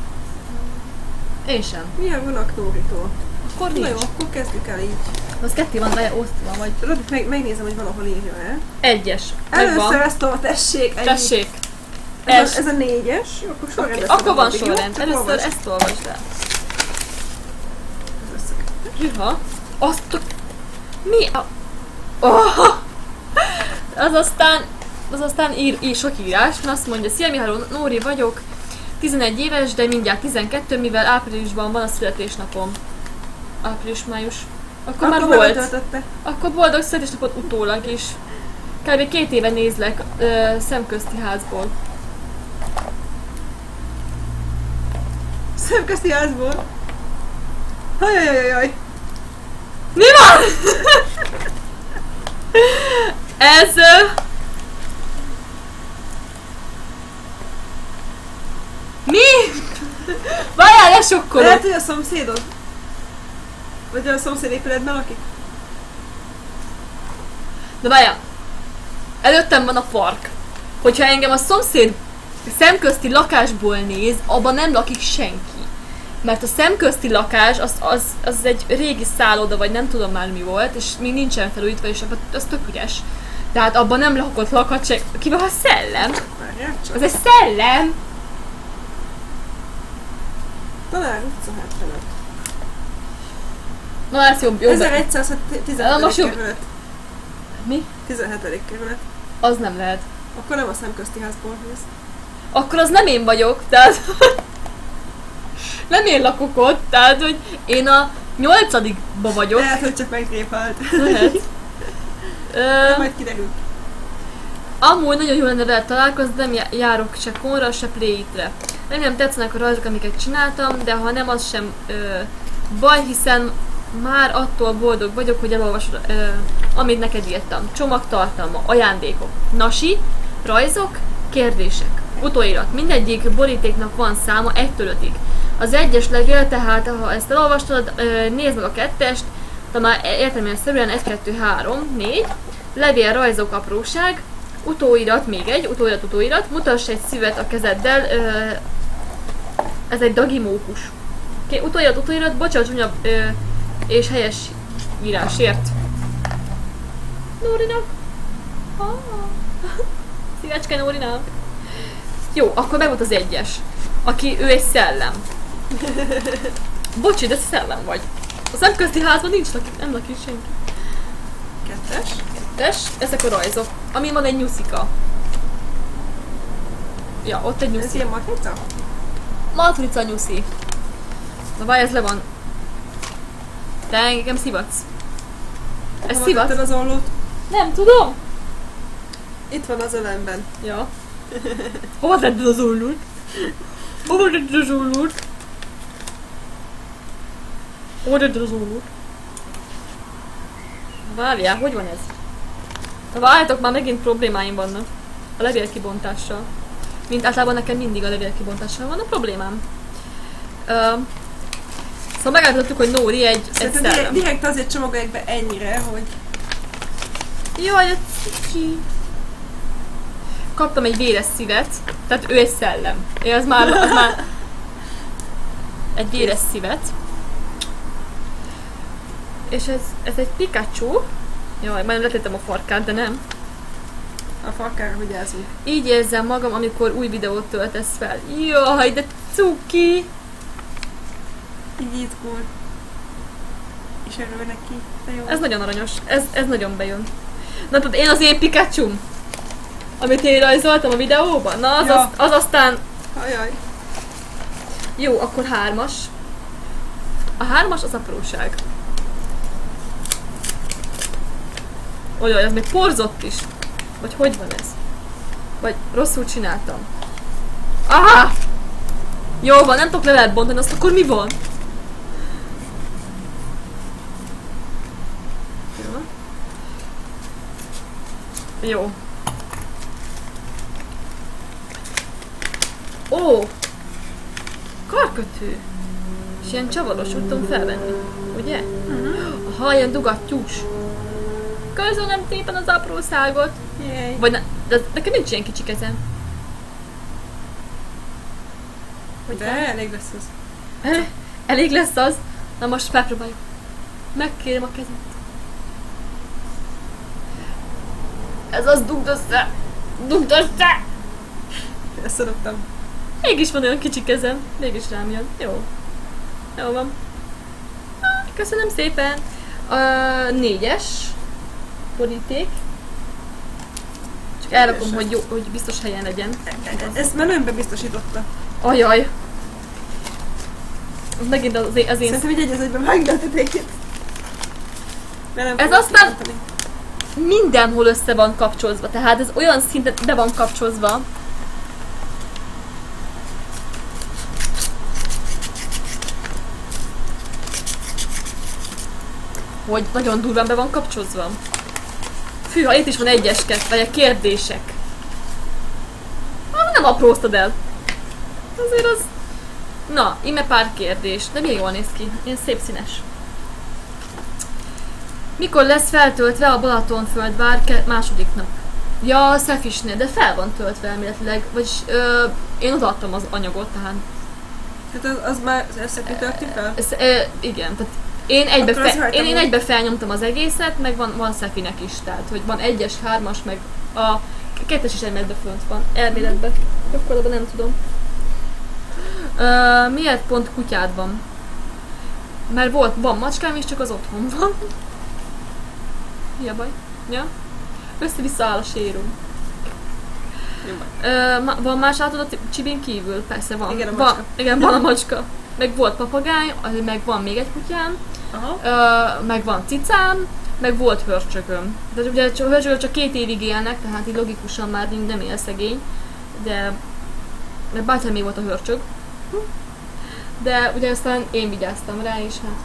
Speaker 1: Én sem.
Speaker 2: Milyen vannak Nóritól?
Speaker 1: Akkor
Speaker 2: Na
Speaker 1: nincs.
Speaker 2: jó, akkor kezdjük el így.
Speaker 1: Az ketté van, várjál, osztva vagy.
Speaker 2: Tudod, megnézem, hogy valahol írja el.
Speaker 1: Egyes.
Speaker 2: Először
Speaker 1: Megvan.
Speaker 2: ezt a tessék. ennyi.
Speaker 1: Tessék.
Speaker 2: Ez a 4-es. Jó, akkor
Speaker 1: Okay.
Speaker 2: sorrendben.
Speaker 1: Akkor van sorrend. Először ezt olvasd el. Hűha. Azt a... Mi a... Oh! Az aztán ír sok írás, mert azt mondja, szia Mihály, Nóri vagyok, 11 éves, de mindjárt 12, mivel áprilisban van a születésnapom. Április-május. Akkor már volt.
Speaker 2: Betöltötte.
Speaker 1: Akkor boldog születésnapot utólag is. Kb. 2 éve nézlek szemközti házból.
Speaker 2: Szemközti házból. Hajajajajaj.
Speaker 1: Mi van? Ez... Mi? Várjál, lesokkolok!
Speaker 2: Lehet, hogy a szomszédod? Vagy a szomszéd épületben lakik?
Speaker 1: De várjál! Előttem van a park. Hogyha engem a szomszéd szemközti lakásból néz, abban nem lakik senki. Mert a szemközti lakás az egy régi szálloda, vagy nem tudom már mi volt, és még nincsen felújítva, és abban az tök üres. Tehát abban nem lakhat senki. Kivel a szellem?
Speaker 2: Várjál csak.
Speaker 1: Az egy szellem!
Speaker 2: Talán utca 75.
Speaker 1: Na, ez jobb.
Speaker 2: 1117.
Speaker 1: Most jobb.
Speaker 2: kerület.
Speaker 1: Mi?
Speaker 2: 17. kerület.
Speaker 1: Az nem lehet.
Speaker 2: Akkor nem a szemközti házból néz.
Speaker 1: akkor az nem én vagyok, tehát nem én lakok ott, tehát hogy én a 8-ba vagyok.
Speaker 2: Lehet, hogy csak megrépalt.
Speaker 1: Lehet.
Speaker 2: Majd kiderül.
Speaker 1: Amúgy nagyon jó lenne vele találkozni, nem járok se Konra, se Playit-re. Remélem tetszenek a rajzok, amiket csináltam, de ha nem, az sem baj, hiszen már attól boldog vagyok, hogy elolvasod, amit neked írtam. Csomagtartalma, ajándékok, nasi, rajzok, kérdések, utóirat. Mindegyik borítéknak van száma 1-től 5-ig. Az 1-es levél, tehát ha ezt elolvastad, nézd meg a 2-est, de már értelmszerűen 1, 2, 3, 4, levél, rajzok, apróság, utóirat, még egy, utóirat, mutass egy szívet a kezeddel, ez egy dagimókus. Utóirat, bocsánat, csúnya és helyes írásért. Nórinak. Szívecske Nórinak. Jó, akkor meg volt az 1-es. Aki, ő egy szellem. Bocsi, de szellem vagy. A szemközti házban nem lakik senki.
Speaker 2: 2-es.
Speaker 1: Ezek a rajzok. Amin van egy nyuszika. Ja, ott egy nyuszi.
Speaker 2: Ez ilyen matrica?
Speaker 1: Matrica nyuszi. Na várj, ez le van. Te engem szivatsz. Ez szivatsz?
Speaker 2: Az ollót?
Speaker 1: Nem tudom.
Speaker 2: Itt van az ölemben.
Speaker 1: Ja. Hova tetted az ollót? Hova tetted az ollót? Hova tetted az ollót? Várjál, hogy van ez? Na várjátok, már megint problémáim vannak. A levélkibontással. Mint általában nekem mindig a levélkibontással van a problémám. Szóval megállapítottuk, hogy Nóri egy szellem.
Speaker 2: Direkt azért csomagolják be ennyire, hogy...
Speaker 1: Jaj, a ciki. Kaptam egy véres szívet, tehát ő egy szellem. Az már egy véres szívet. És ez egy Pikachu. Jaj, majdnem letettem a farkát, de nem.
Speaker 2: A farkára vigyázunk.
Speaker 1: Így érzem magam, amikor új videót töltesz fel. Jaj, de cuki!
Speaker 2: Így izgul. És örül neki. De jó.
Speaker 1: Ez nagyon aranyos. Ez nagyon bejön. Na tudod, én az én Pikachu-m, amit én rajzoltam a videóban, na az aztán...
Speaker 2: Ajaj.
Speaker 1: Jó, akkor 3-as. A 3-as az apróság. Olyan, ez még porzott is. Vagy hogy van ez? Vagy rosszul csináltam. Aha! Jó van, nem tudok levelet bontani, azt akkor mi van? Jó. Ó! Karkötő! És ilyen csavaros, úgy tudom felvenni. Ugye? Aha, ilyen dugattyús. Köszönöm szépen az apróságot. Vagy de nekem nincs ilyen kicsi kezem.
Speaker 2: De elég lesz az.
Speaker 1: Elég lesz az? Na most felpróbáljuk. Megkérem a kezet. Ez az, dugd össze! Dugd össze!
Speaker 2: Összeraktam.
Speaker 1: Mégis van olyan kicsi kezem. Mégis rám jön. Jó. Jó van. Köszönöm szépen. 4-es boríték. Csak elrakom, hogy biztos helyen legyen.
Speaker 2: Ezt menőmbe biztosította.
Speaker 1: Ajaj. Megint az én...
Speaker 2: Szerintem így egy egyben vágd a tetejét.
Speaker 1: Ez aztán mindenhol össze van kapcsolva, tehát ez olyan szinten be van kapcsolva. Hogy nagyon durván be van kapcsolva. Fűha, itt is van egyeskek, vagy a kérdések. Nem apróztad el. Azért az... Na, íme pár kérdés. De milyen jól néz ki. Ilyen szép színes. Mikor lesz feltöltve a Balatonföldvár második nap? Ja, a Szefisnél, de fel van töltve elméletileg. Vagyis én odaadtam az anyagot, tehát...
Speaker 2: Tehát az már összekütölti fel?
Speaker 1: Igen, tehát én egybe felnyomtam az egészet, meg van Szefinek is, tehát hogy van 1-es, 3-as, meg a 2-es is elméletben fönt van, elméletben. Gyakorlatban nem tudom. Miért pont kutyád van? Mert van macskám is, csak az otthon van. Mi a baj? Ja? Össze-vissza áll a séró. Van más látod a csibin kívül? Persze van.
Speaker 2: Igen, a macska.
Speaker 1: Igen, van a macska. Meg volt papagáj, meg van még egy kutyám, meg van cicám, meg volt hörcsögöm. De ugye a hörcsögök csak 2 évig élnek, tehát így logikusan már nem él szegény, de bátyám még volt a hörcsög. De ugye aztán én vigyáztam rá, és hát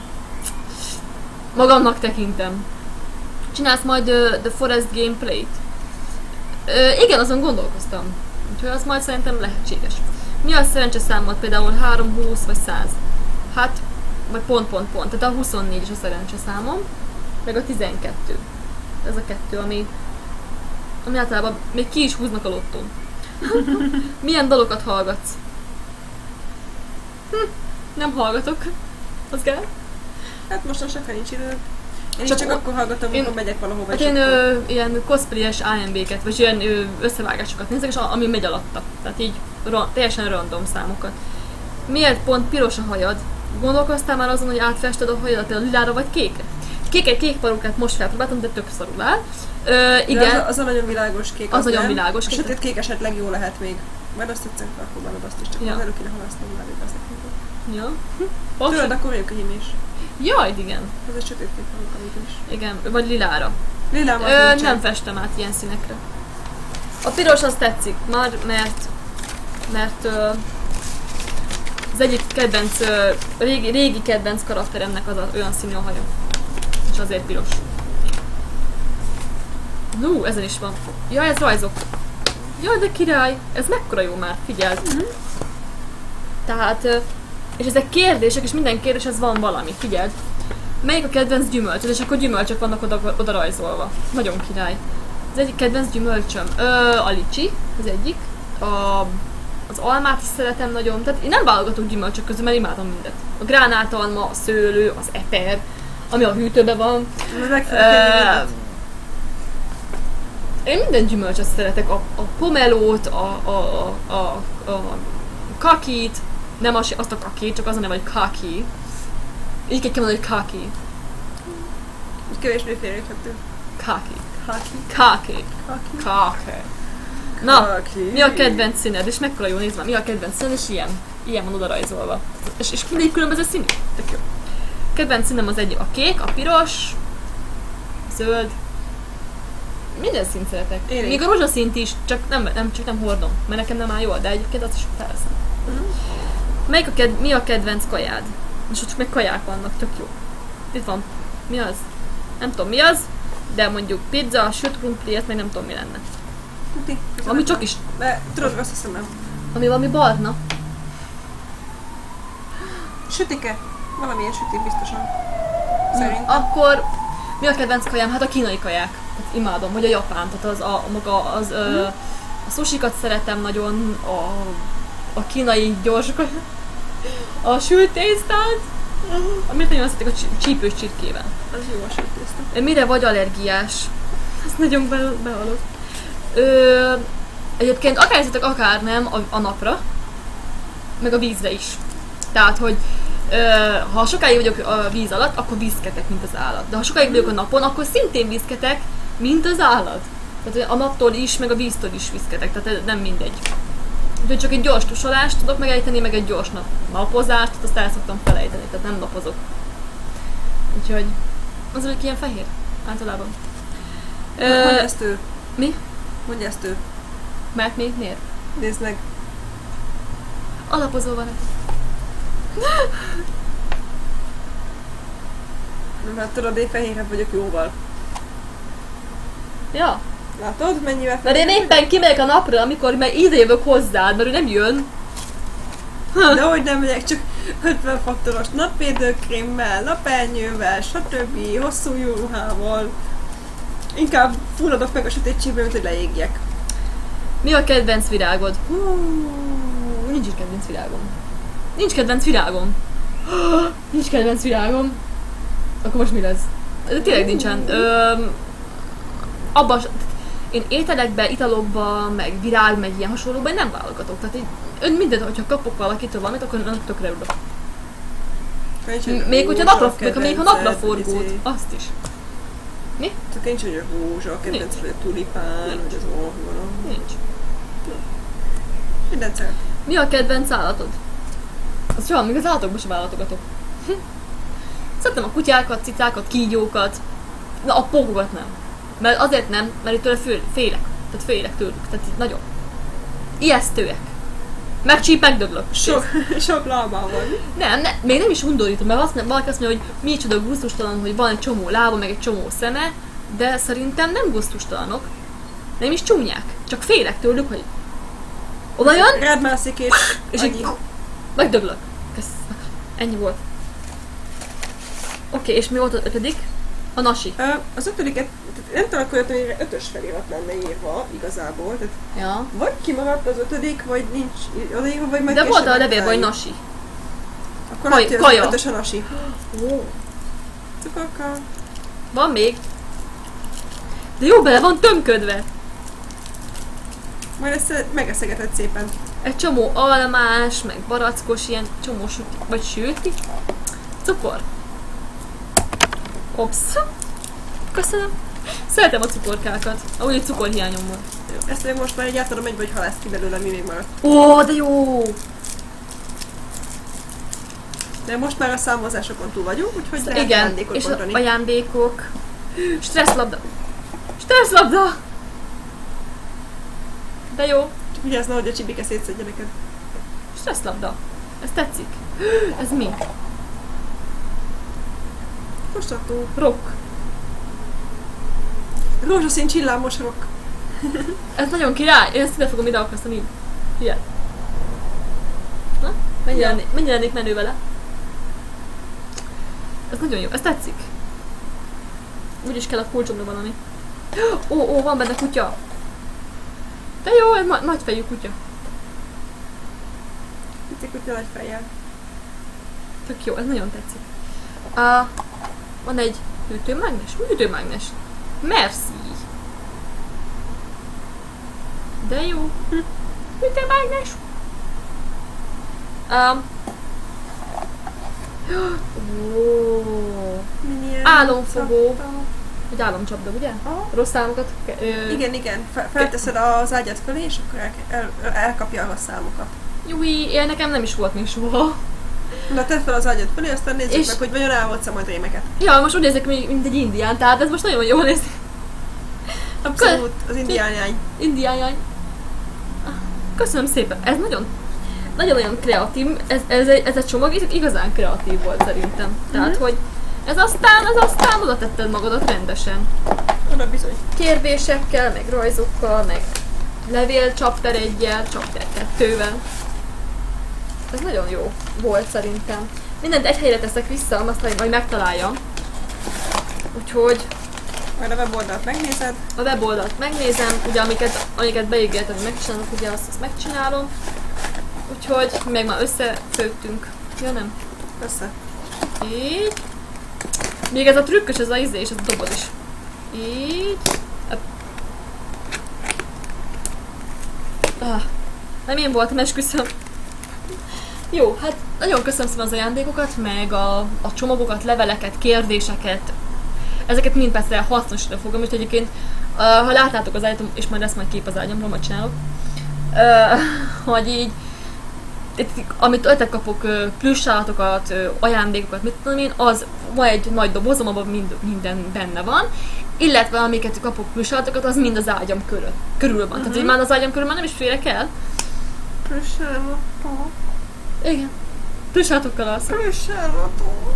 Speaker 1: magamnak tekintem. Csinálsz majd The Forest Gameplay-t? Igen, azon gondolkoztam. Úgyhogy az majd szerintem lehetséges. Mi a szerencseszámod? Például 3, 20 vagy 100? Hát, vagy pont. Tehát a 24 is a szerencseszámom, meg a 12. Ez a 2, ami általában még ki is húznak a lottón. Milyen dalokat hallgatsz? Nem hallgatok. Az kell?
Speaker 2: Hát mostanság nincs idő. Én csak akkor hallgatom, amikor megyek valahova.
Speaker 1: Hát én ilyen cosplayes AMV-ket, vagy ilyen összevágásokat nézek, és ami megy alatta. Tehát így teljesen random számokat. Miért pont piros a hajad? Gondolkoztál már azon, hogy átfested a hajadat a lilára vagy kékre? Kék parókát most felpróbáltam, de tök szarul áll. Igen.
Speaker 2: Az a nagyon világos kék.
Speaker 1: Az nagyon világos
Speaker 2: kék. A sötét kék esetleg jó lehet még. Majd azt egyszer felpróbálod azt is, csak az elő kéne halasztani, már az nekünk.
Speaker 1: Ja.
Speaker 2: Tudod, akkor mondjuk a hím is.
Speaker 1: Jaj, igen.
Speaker 2: Ez egy sötét kék paróka is.
Speaker 1: Igen, vagy lilára.
Speaker 2: Lilában
Speaker 1: nem festem át ilyen színekre. A piros az tetszik már, mert az egyik kedvenc, régi kedvenc karakteremnek az olyan színű a haja. És azért piros. Ezen is van. Jaj, ez rajzok. Jaj, de király! Ez mekkora jó már, figyeld. Tehát, és ezek kérdések, és minden kérdéshez van valami, figyeld. Melyik a kedvenc gyümölcsöd? És akkor gyümölcsök vannak oda rajzolva. Nagyon király. Az egyik kedvenc gyümölcsöm. A licsi, az egyik. Az almát is szeretem nagyon. Tehát én nem válogatok gyümölcsök közül, mert imádom mindet. A gránátalma, a szőlő, az eper, ami a hűtőben van. Én minden gyümölcsöt szeretek. A pomelót, a kakit, nem azt a kakit, csak az a neve, hogy kaki. Így kell mondani, hogy kaki.
Speaker 2: Kevésbé félreérthető.
Speaker 1: Kaki. Na, mi a kedvenc színed? És mekkora jó, nézd már, mi a kedvenc színed? És ilyen van oda rajzolva. És mindig különböző színű. Tök jó. Kedvenc színem az egy a kék, a piros, a zöld. Minden színt szeretek. Még a rózsaszínt is, csak nem hordom, mert nekem nem áll jól, de egyébként azt is felveszem. Mi a kedvenc kajád? És ott meg kaják vannak, tök jó. Itt van. Mi az? Nem tudom mi az, de mondjuk pizza, sült krumpli, ezt meg nem tudom mi lenne. Ami csak is.
Speaker 2: De tudod, azt hiszem nem.
Speaker 1: Ami valami barna.
Speaker 2: Sütike. Valamilyen sütik biztosan. Szerintem.
Speaker 1: Akkor mi a kedvenc kajám? Hát a kínai kaják. Hát imádom, vagy a japán. Tehát a sushikat szeretem nagyon, a kínai gyors kaját, a sült tésztát, amit nagyon szeretek a csípős csirkével.
Speaker 2: Az jó a sült tészta.
Speaker 1: Mire vagy allergiás? Ezt nagyon behalok. Egyébként akár hiszetek, akár nem a napra, meg a vízre is. Tehát, hogy ha sokáig vagyok a víz alatt, akkor vízketek, mint az állat. De ha sokáig vagyok a napon, akkor szintén vízketek, mint az állat. Tehát a naptól is, meg a víztől is vízketek, tehát nem mindegy. Úgyhogy csak egy gyors tusolást tudok megejteni, meg egy gyors napozást, azt el szoktam felejteni, tehát nem napozok. Úgyhogy az olyan ilyen fehér, általában.
Speaker 2: Mondja ezt ő.
Speaker 1: Mi?
Speaker 2: Mondja ezt ő.
Speaker 1: Mert még miért?
Speaker 2: Nézd meg.
Speaker 1: Alapozó van.
Speaker 2: Mert tudod, én fehérebb vagyok jóval.
Speaker 1: Ja.
Speaker 2: Látod, mennyivel
Speaker 1: mert én éppen kimegyek a napra, amikor már ide jövök hozzád, mert ő nem jön.
Speaker 2: De hogy nem megyek, csak 50 faktoros napvédőkrémmel, napernyővel, stb. Hosszú jó ruhával. Inkább fulladok meg a sötétségben, mint hogy leégjek.
Speaker 1: Mi a kedvenc virágod? Nincs kedvenc virágom. Nincs kedvenc virágom. Nincs kedvenc virágom. Akkor most mi lesz? De tényleg nincsen. Én ételekbe, italokba, meg virág, meg ilyen hasonlóban nem válogatok. Tehát így, mindent, hogyha kapok valakitől valamit, akkor tökre örülök. Még hogyha napraforgót, azt is. Mi?
Speaker 2: Csak nincs, hogy a rózsa, a kedvenc vagy a tulipán, vagy az orgona.
Speaker 1: Nincs.
Speaker 2: Mindent szeret.
Speaker 1: Mi a kedvenc állatod? Az soha, még az állatokban sem vállalatogatok. Szeretem a kutyákat, cicákat, kígyókat. Na, a pókokat nem. Mert azért nem, mert itt tőle félek. Tehát félek tőlük. Tehát itt nagyon. Ijesztőek. Megcsíp, megdöglök.
Speaker 2: Sok lábán van.
Speaker 1: Nem, még nem is undorítom, mert valaki azt mondja, hogy micsoda gusztustalan, hogy van egy csomó lába, meg egy csomó szeme, de szerintem nem gusztustalanok. Nem is csúnyák. Csak félek tőlük, hogy oda jön,
Speaker 2: Rád mászik
Speaker 1: és így megdöglök. Ennyi volt. Oké, és mi volt az 5. A nasi.
Speaker 2: Az 5-et, nem tudom, hogy 5-ös felirat lenne írva igazából. Tehát
Speaker 1: Ja.
Speaker 2: vagy kimaradt az 5, vagy nincs odaírva, vagy majd
Speaker 1: De volt a
Speaker 2: később
Speaker 1: levélben, hogy
Speaker 2: megtaláljuk.
Speaker 1: nasi.
Speaker 2: Akkor látja, hogy
Speaker 1: kaja.
Speaker 2: az 5-ös a nasi.
Speaker 1: Ó.
Speaker 2: Cukorka.
Speaker 1: Van még. De jó, bele van tömködve.
Speaker 2: Majd ezt megeszegeted szépen.
Speaker 1: Egy csomó almás, meg barackos, ilyen csomó süti, vagy sülti. Cukor. Ops. Köszönöm. Szeretem a cukorkákat. Ahogy cukorhiányom van.
Speaker 2: Ezt még most már így átadom egybe, hogy ha lesz ki belőle, mi még maradt.
Speaker 1: Ó, de jó!
Speaker 2: De most már a számozásokon túl vagyunk, úgyhogy lehet
Speaker 1: Igen,
Speaker 2: ajándékot
Speaker 1: és
Speaker 2: bontani.
Speaker 1: ajándékok. Stresszlabda. Stresszlabda! De jó.
Speaker 2: Csak vigyázz, nehogy a csibike szétszedje neked.
Speaker 1: Stresszlabda. Ez tetszik. Ez mi?
Speaker 2: Kóstoltó.
Speaker 1: Rock.
Speaker 2: Rózsaszín csillámos rock.
Speaker 1: Ez nagyon király. Én ezt ide fogom ide akasztani. Ilyen. Na? Mennyire lennék menő vele? Ez nagyon jó. Ez tetszik. Úgyis kell a kulcsomra valami. Ó, van benne kutya. De jó, ez nagyfejű kutya.
Speaker 2: Pici kutya nagy fejjel.
Speaker 1: Tök jó, ez nagyon tetszik. Van egy hűtőmágnes? Hűtőmágnes. Merci. De jó. Hűtőmágnes. Álomfogó. Egy álomcsapda, ugye? Rossz számokat.
Speaker 2: Igen. Felteszed az ágyat fölé, és akkor elkapja a számokat.
Speaker 1: Júj, nekem nem is volt még soha.
Speaker 2: Na tedd fel az ágyat fölé, aztán nézzük
Speaker 1: És-
Speaker 2: meg, hogy vajon elmondsz majd rémeket.
Speaker 1: Ja, most úgy nézek, mint egy indián, tehát ez most nagyon jól néz.
Speaker 2: Abszolút, az indián jány.
Speaker 1: Indián jány. Köszönöm szépen. Ez nagyon kreatív. Ez egy csomag, és igazán kreatív volt szerintem. Tehát, hogy ez aztán oda tetted magadat rendesen.
Speaker 2: Oda bizony.
Speaker 1: Kérdésekkel, meg rajzokkal, meg levél chapter 1-jel, chapter 2-vel. Ez nagyon jó volt szerintem. Mindent egy helyre teszek vissza, aztán majd megtaláljam. Úgyhogy
Speaker 2: Majd a weboldalt megnézed.
Speaker 1: a weboldalt megnézem, ugye amiket beígértem, hogy megcsinálok, ugye azt megcsinálom. Úgyhogy meg már összefőttünk. Ja nem?
Speaker 2: Össze.
Speaker 1: Így. Még ez a trükkös, ez a izé és ez a doboz is. Így. Nem én voltam, esküszöm. Jó, hát nagyon köszönöm szépen az ajándékokat, meg a csomagokat, leveleket, kérdéseket. Ezeket mind persze hasznosra fogom, és egyébként, ha látnátok az ágyat, és majd lesz majd kép az ágyamról, majd csinálok, hogy így, amit tőletek kapok, plüssállatokat, ajándékokat, mit tudom én, az van egy nagy dobozom, abban minden benne van, illetve amiket kapok plüssálatokat, az mind az ágyam körül van. Tehát, hogy már az ágyam körül már nem is férek el.
Speaker 2: Plüssállatok.
Speaker 1: Igen. Plüssálatokkal alszom.
Speaker 2: Plüssállatok.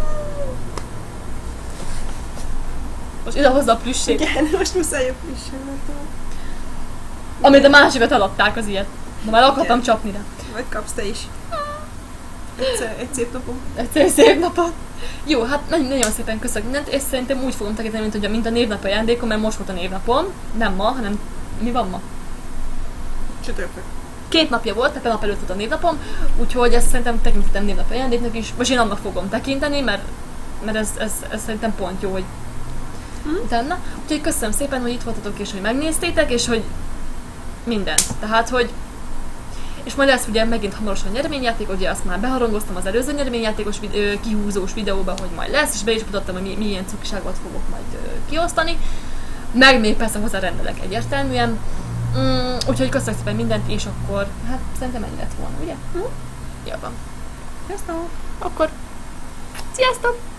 Speaker 1: Most ide hozza a plüssét.
Speaker 2: Igen, most muszáj a plüssállatok.
Speaker 1: Amit a másikat eladták az ilyet. De már akartam csapni rá.
Speaker 2: Vagy kapsz te is. Egy szép napom.
Speaker 1: Egy szép napot. Jó, hát nagyon szépen köszönök mindent, és szerintem úgy fogom tekinteni, mint a névnap ajándékom, mert most volt a névnapom. Nem ma, hanem mi van ma?
Speaker 2: Csütörtök.
Speaker 1: 2 napja volt, tehát nap előtt volt a névnapom, úgyhogy ezt szerintem tekintetem névnap ajándéknak is. Most én annak fogom tekinteni, mert ez szerintem pont jó, hogy utána. Úgyhogy köszönöm szépen, hogy itt voltatok, és hogy megnéztétek, és hogy mindent. Tehát, hogy és majd lesz ugye megint hamarosan nyereményjáték, ugye azt már beharangoztam az előző nyereményjátékos kihúzós videóban, hogy majd lesz, és be is mutattam, hogy milyen cukiságot fogok majd kiosztani. Meg még persze hozzárendelek egyértelműen. Úgyhogy köszönjük szépen mindent, és akkor, hát szerintem ennyi lett volna, ugye? Jó van.
Speaker 2: Sziasztok!
Speaker 1: Akkor, sziasztok!